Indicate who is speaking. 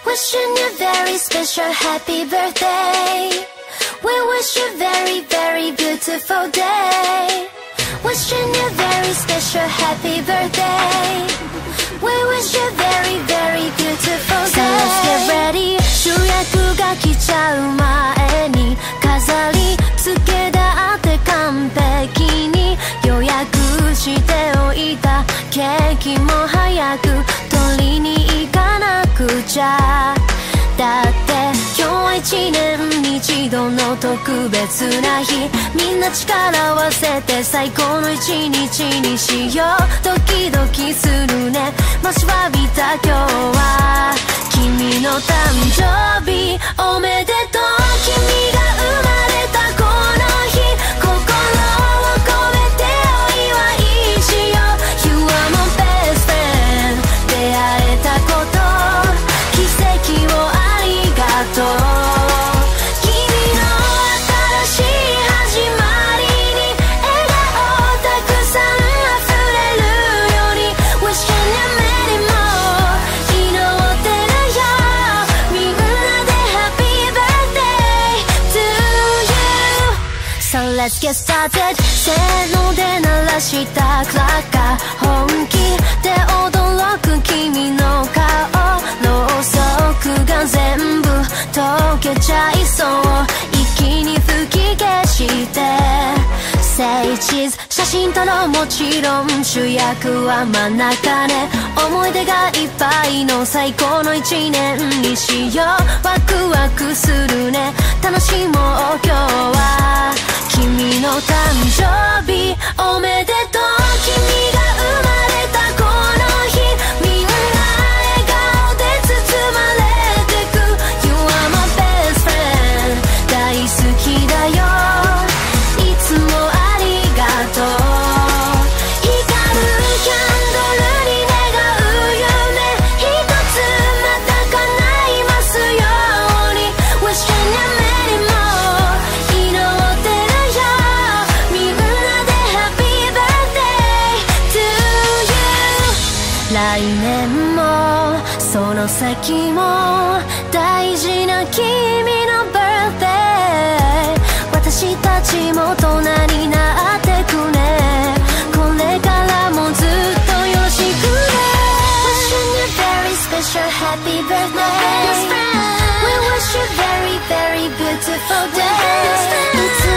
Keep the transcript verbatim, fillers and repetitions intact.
Speaker 1: Wishing you very special happy birthday. We wish you very very beautiful day. Wishing you very special happy birthday. We wish you very very beautiful day. So let's get ready. 主役が来ちゃう前に飾り付けだって完璧に予約しておいたケーキも早く取りに行かなくちゃ。だって今日は一年に一度の特別な日。みんな力を合わせて最高の一日にしよう。ドキドキするね待ちわびた今日は君の誕生日おめでとう。君が生まれたこの日心を込めてお祝いしよう。 You are my best friend 出会えたこと奇跡をありがとう。君の新しい始まりに笑顔たくさん溢れるように Wishing you many more 祈ってるよみんなで Happy birthday to you. So let's get started せーので鳴らしたクラッカー本気で驚く君の顔ろうそくが全部溶けちゃいそう一気に吹き消して Say cheese 写真撮ろうもちろん主役は真ん中ね思い出がいっぱいの最高の一年にしよう。ワクワクするね楽しもう今日は君の誕生日おめでとう。君が生まれたこの日みんな笑顔で包まれてく You are my best friend 大好きだよいつもありがとう。光るキャンドルに願う夢一つまた叶いますように Wishing you many more 祈ってるよみんなで Happy birthday to you. 来年もその先も大事な君の birthday 私たちも大人になってくねこれからもずっとよろしくね Wishing you very special happy birthday We wish you very very beautiful day